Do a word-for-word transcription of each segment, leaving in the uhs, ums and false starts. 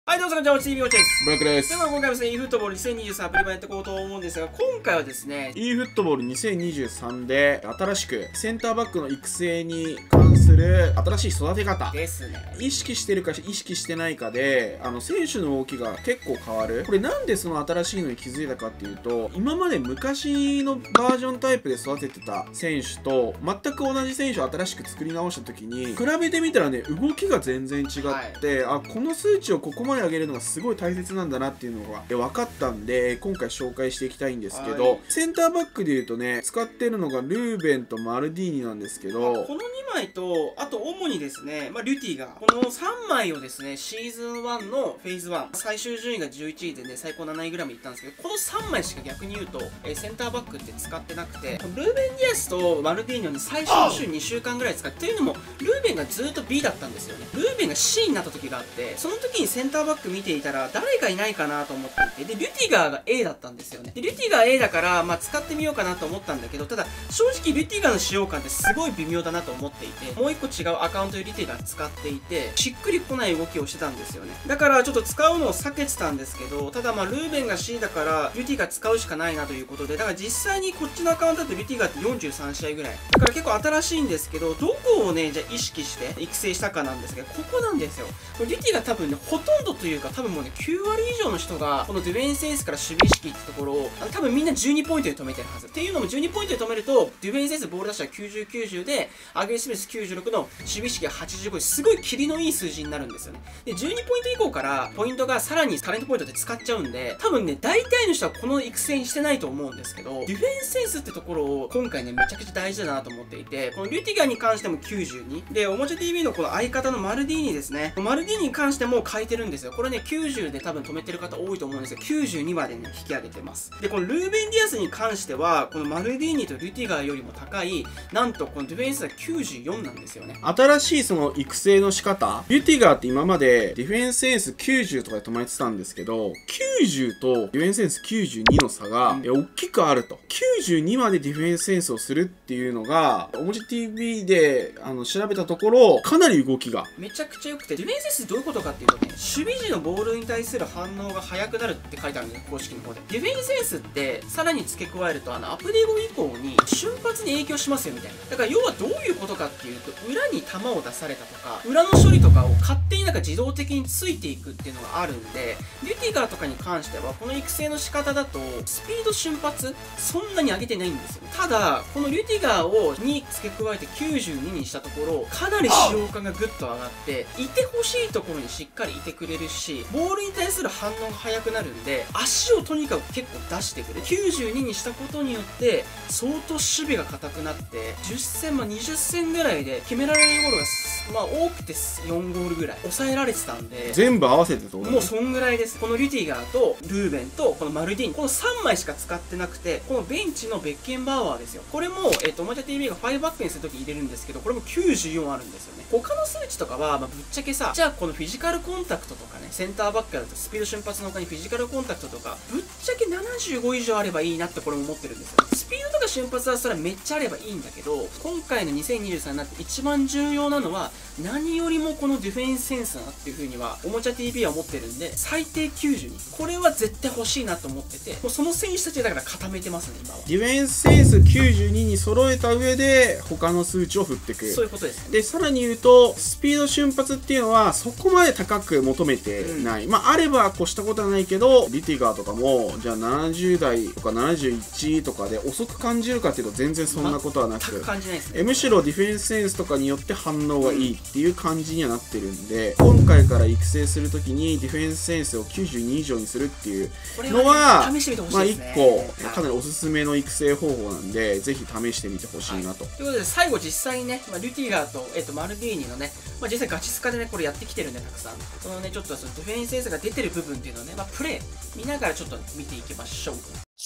はい、どうぞ、こんにちは、ティービー ウォッチです。 ブラックです。 では、今回はですね、e フットボールにせんにじゅうさんアプリ版やっていこうと思うんですが、今回はですね、 e フットボールにせんにじゅうさんで新しくセンターバックの育成に関する新しい育て方ですね。 意識してるか意識してないかであの選手の動きが結構変わる。これなんでその新しいのに気づいたかっていうと、今まで昔のバージョンタイプで育ててた選手と全く同じ選手を新しく作り直した時に比べてみたらね、動きが全然違って、はい、あこの数値をここまで上げるのがすごい大切なんだなっていうのが分かったんで、今回紹介していきたいんですけど、はい、センターバックでいうとね、使ってるのがルーベンとマルディーニなんですけど、 このにまいと、あと主にですね、まあ、リュティがこのさんまいをですね、シーズンワンのフェーズワン最終順位がじゅういちいでね、最高なないぐらいまでいったんですけど、このさんまいしか逆に言うと、えー、センターバックって使ってなくて、ルーベン・ディアスとマルディーニの最終週にしゅうかんぐらい使って、というのもルーベンがずっと B だったんですよね。ルーベンが C になった時があって、その時にセンターバック見ていたら誰かいないかなと思っていて、でリュティガーが A だったんですよね。でリュティガー A だから、まあ、使ってみようかなと思ったんだけど、ただ正直リュティガーの使用感ってすごい微妙だなと思っていて、もう一個違うアカウントでリュティガー使っていて、しっくりこない動きをしてたんですよね。だからちょっと使うのを避けてたんですけど、ただまあルーベンが C だからリュティガー使うしかないなということで、だから実際にこっちのアカウントだとリュティガーってよんじゅうさんしあいぐらいだから結構新しいんですけど、どこをねじゃあ意識して育成したかなんですけど、ここなんですよ。これリュティガー多分ね、ほとんどというか多分もうねきゅうわり以上の人がこのディフェンスセンスから守備意識ってところをあの多分みんなじゅうにポイントで止めてるはずっていうのも、じゅうにポイントで止めるとディフェンスセンスボール出したらきゅうじゅうきゅうじゅうでアグレッシブネスきゅうじゅうろくの守備意識がはちじゅうごで、すごいキリのいい数字になるんですよね。でじゅうにポイント以降からポイントがさらにタレントポイントで使っちゃうんで、多分ね大体の人はこの育成にしてないと思うんですけど、ディフェンスセンスってところを今回ねめちゃくちゃ大事だなと思っていて、このリュティガーに関してもきゅうじゅうにで、おもちゃ ティービー のこの相方のマルディーニですね、マルディーニに関しても変えてるんですよ。これねきゅうじゅうで多分止めてる方多いと思うんですが、きゅうじゅうにまでね引き上げてます。でこのルーベン・ディアスに関してはこのマルディーニとリュティガーよりも高い、なんとこのディフェンスがきゅうじゅうよんなんですよね。 新しいその育成の仕方、リュティガーって今までディフェンスセンスきゅうじゅうとかで止めてたんですけど、きゅうじゅうとディフェンスセンスきゅうじゅうにの差が、うん、大きくあると。きゅうじゅうにまでディフェンスセンスをするっていうのが、おもち ティービー であの調べたところ、かなり動きがめちゃくちゃ良くて、ディフェンスセンスどういうことかっていうとね、守備時のボールに対する反応が速くなるって書いてあるんです、公式の方で。ディフェンスセンスってさらに付け加えると、あのアップデート以降に瞬発に影響しますよみたいな。だから要はどういうことかっていうと、裏に球を出されたとか裏の処理とかを勝手になんか自動的についていくっていうのがあるんで、リュティガーとかに関してはこの育成の仕方だとスピード瞬発そんなに上げてないんですよね。ただこのリュティガーをに付け加えてきゅうじゅうににしたところ、かなり使用感がぐっと上がって、いてほしいところにしっかりいてくれるし、ボールに対する反応が速くなるんで、足をとにかく結構出してくれる。きゅうじゅうににしたことによって相当守備が硬くなって、じゅっせん、まあ、にじゅっせんぐらいで決められるゴールがまあ多くてよんゴールぐらい抑えられてたんで、 全部合わせてともうそんぐらいです。このリュティガーとルーベンとこのマルディーニ、このさんまいしか使ってなくて、このベンチのベッケンバウアーですよ。これも、えっと、おもちゃ ティービー がごバックにするとき入れるんですけど、これもきゅうじゅうよんあるんですよね。他の数値とかは、まあ、ぶっちゃけさ、じゃあこのフィジカルコンタクトとかね、センターバックだとスピード瞬発の他にフィジカルコンタクトとか、ぶっちゃけななじゅうご以上あればいいなってこれも思ってるんですよ。スピードとか瞬発はそれはめっちゃあればいいんだけど、今回のにせんにじゅうさんになって一番重要なのは何よりもこのディフェンスセンスだなっていう風にはおもちゃ ティービー は思ってるんで、最低きゅうじゅうに、これは絶対欲しいなと思ってて、もうその選手たちだから固めてますね今は。 ディフェンスセンスきゅうじゅうにに揃えた上で他の数値を振っていく。 そういうことです、ね、 でさらに言うとスピード瞬発っていうのはそこまで高く求めてない、うん、まああれば越したことはないけど、リティガーとかもじゃあななじゅうだいとかななじゅういちとかで遅く感じるかっていうと全然そんなことはなく、 全く感じないですね。 えむしろディフェンスセンスとかによって反応がいいっていう感じにはなってるんで、うん、今回から育成するときにディフェンスセンスをきゅうじゅうに以上にするっていうのは、 ね、試してみてほしまあいですね。 いっこかなりおすすめの育成方法なんで、ぜひ試してみてほしいなと。 はい、ということで最後実際にね、まあ、リュティガーと、えっと、マルディーニのね、まあ、実際ガチスカでねこれやってきてるんで、たくさんそのねちょっとそのディフェンスセンスが出てる部分っていうのをね、まあ、プレー見ながらちょっと見ていきましょう。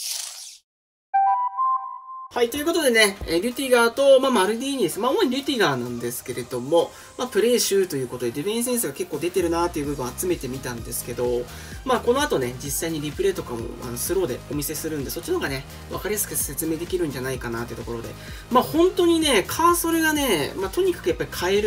はい、ということでね、えー、リュティガーと、まあ、マルディーニです。まあ、主にリュティガーなんですけれども、まあ、プレー集ということで、ディフェンスセンスが結構出てるなーっていう部分を集めてみたんですけど、まあ、この後ね、実際にリプレイとかもあのスローでお見せするんで、そっちの方がね、わかりやすく説明できるんじゃないかなっていうところで、まあ、本当にね、カーソルがね、まあ、とにかくやっぱり変えるっ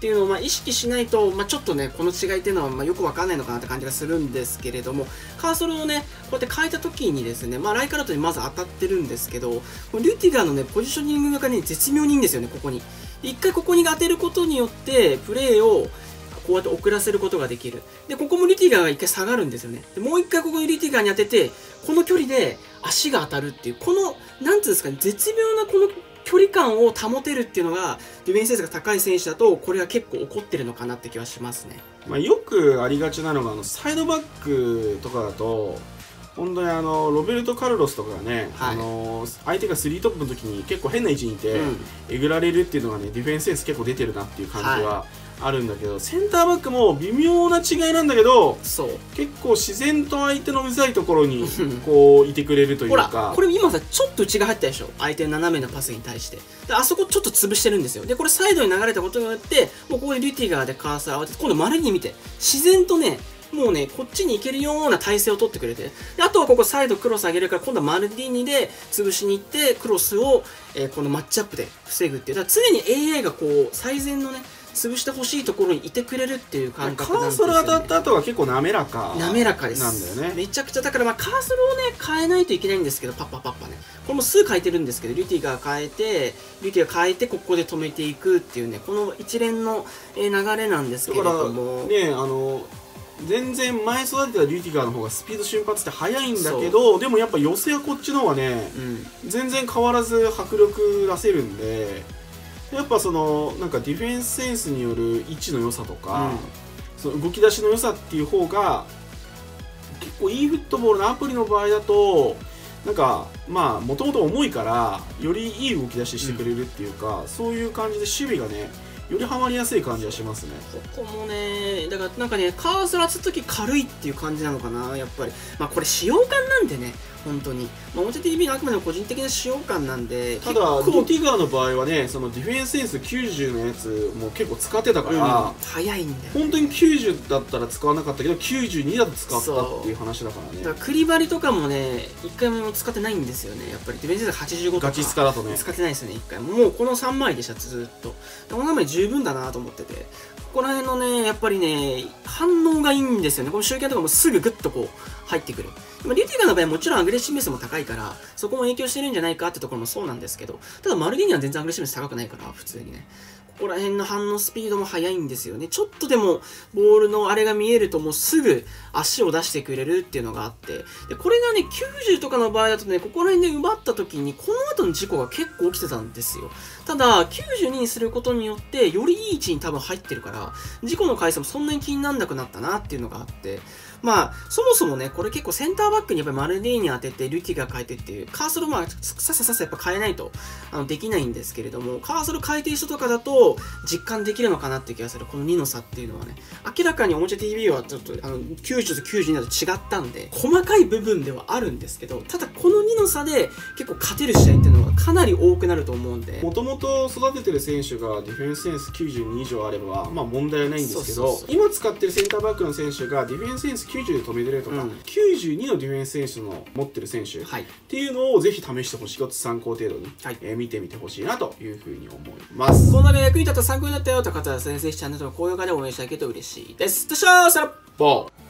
っていうのをまあ意識しないと、まあ、ちょっとねこの違いっていうのはまあよくわかんないのかなって感じがするんですけれども、カーソルをねこうやって変えた時にですね、まあ、ライカルトにまず当たってるんですけど、このリュティガーのねポジショニングがね絶妙にいいんですよね。ここに一回ここに当てることによってプレーをこうやって遅らせることができる。で、ここもリュティガーが一回下がるんですよね。で、もう一回ここにリュティガーに当てて、この距離で足が当たるっていう、この、なんていうんですかね、絶妙なこの距離感を保てるっていうのが、ディフェンスセンスが高い選手だと、これは結構起こってるのかなって気はしますね。 まあ、よくありがちなのが、あの、サイドバックとかだと、本当にあのロベルト・カルロスとかがね、はい、あの相手がスリートップの時に結構変な位置にいて、うん、えぐられるっていうのがねディフェンスセンス結構出てるなっていう感じはあるんだけど、はい、センターバックも微妙な違いなんだけど、そう結構自然と相手のうざいところにこういてくれるというか。 ほらこれ今さちょっと内が入ったでしょ、相手の斜めのパスに対して。であそこちょっと潰してるんですよ。でこれサイドに流れたことによってもうここでリュティガーでカーサーを当てて、今度丸に見て自然とねもうね、こっちに行けるような体勢を取ってくれて、であとはここサイドクロス上げるから、今度はマルディーニで潰しに行って、クロスを、えー、このマッチアップで防ぐっていう。だから常に エーアイ がこう、最善のね、潰してほしいところにいてくれるっていう感覚なんですよね。 カーソル当たった後は結構滑らか。 滑らかです。 なんだよね。 めちゃくちゃ、だからまあカーソルをね、変えないといけないんですけど、パッパパッパね。これも数変えてるんですけど、リュティが変えて、リュティが変えて、ここで止めていくっていうね、この一連の流れなんですけれども。 だからね、あの、全然前育てたリュティガーの方がスピード瞬発って速いんだけど、でもやっぱ寄せはこっちの方がね、うん、全然変わらず迫力出せるんで、やっぱそのなんかディフェンスセンスによる位置の良さとか、うん、その動き出しの良さっていう方が結構 e フットボールのアプリの場合だとなんかまあもともと重いからよりいい動き出ししてくれるっていうか、うん、そういう感じで守備がねよりハマりやすい感じがしますね。 ここもね、だからなんかね、カーソル当てた時軽いっていう感じなのかな、やっぱり。まあこれ使用感なんでね、本当に。まあ、表 ティーブイ のあくまでも個人的な使用感なんで。 ただ、リュティガーの場合はね、そのディフェンスセンスきゅうじゅうのやつも結構使ってたから、うん、 早いんだよ、 ね。本当にきゅうじゅうだったら使わなかったけど、きゅうじゅうにだと使ったっていう話だからね。 だからクリバリとかもね、一回も使ってないんですよね。やっぱりディフェンスセンスはちじゅうごとか。 ガチスカだとね。 使ってないですよね、一回も。もうこのさんまいでした、ずっと。このさんまい十分だなと思ってて。ここら辺のね、やっぱりね、反応がいいんですよね。この集計とかもすぐグッとこう、入ってくる。まあ、リュティガーの場合はもちろんアグレッシブネスも高いから、そこも影響してるんじゃないかってところもそうなんですけど、ただマルディーニは全然アグレッシブネス高くないから、普通にね。ここら辺の反応スピードも速いんですよね。ちょっとでもボールのあれが見えるともうすぐ足を出してくれるっていうのがあって、で、これがね、きゅうじゅうとかの場合だとね、ここら辺で奪った時に、この後の事故が結構起きてたんですよ。ただ、きゅうじゅうににすることによって、よりいい位置に多分入ってるから、事故の回数もそんなに気にならなくなったなっていうのがあって、まあ、そもそもね、これ結構センターバックにやっぱりマルディーニ当てて、リュティガー変えてっていう、カーソルまあ、さっささっさやっぱ変えないと、あの、できないんですけれども、カーソル変えてる人とかだと、実感できるのかなっていう気がする。このにの差っていうのはね。明らかにおもちゃ ティーブイ はちょっと、あの、きゅうじゅうときゅうじゅうにだと違ったんで、細かい部分ではあるんですけど、ただこのにの差で結構勝てる試合っていうのはかなり多くなると思うんで。 もともと育ててる選手がディフェンスセンスきゅうじゅうに以上あれば、まあ問題はないんですけど、今使ってるセンターバックの選手がディフェンスセンスきゅうじゅうで止めてるとか、うん、きゅうじゅうにのディフェンス選手の持ってる選手、はい、っていうのをぜひ試してほしい。一つ参考程度に、はい、えー、見てみてほしいなというふうに思います。 この動画役に立った参考になったよという方は先生チャンネルとか高評価で応援してあげると嬉しいです。よっしゃー、さらっぼー。